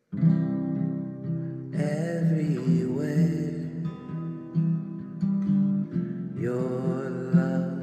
everywhere. Your love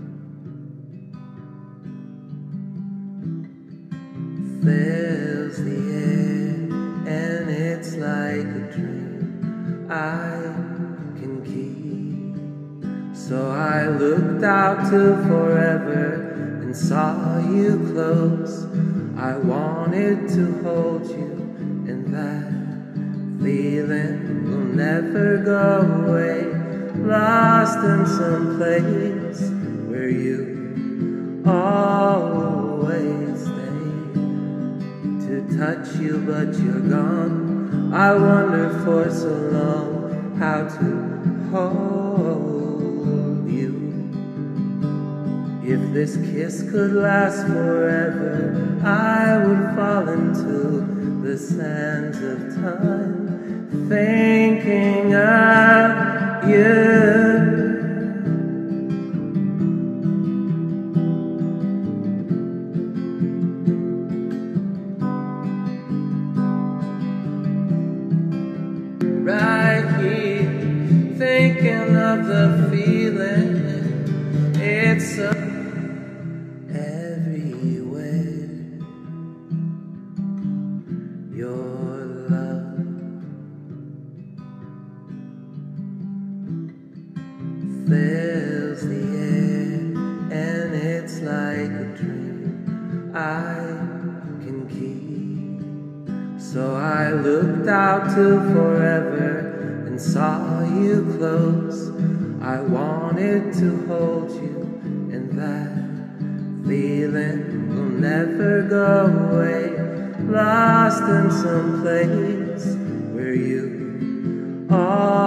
fills the air, and it's like a dream I can keep. So I looked out to forever and saw you close. I wanted to hold you, and that feeling will never go away. Lost in some place where you always stay. To touch you, but you're gone. I wonder for so long how to hold you. If this kiss could last forever, I would fall into the sands of time, thinking of you. Right here, thinking of the feeling. It's so everywhere. Your love fills the air, and it's like a dream I can keep. So I looked out to forever and saw you close. I wanted to hold you, and that feeling will never go away. Lost in some place where you are.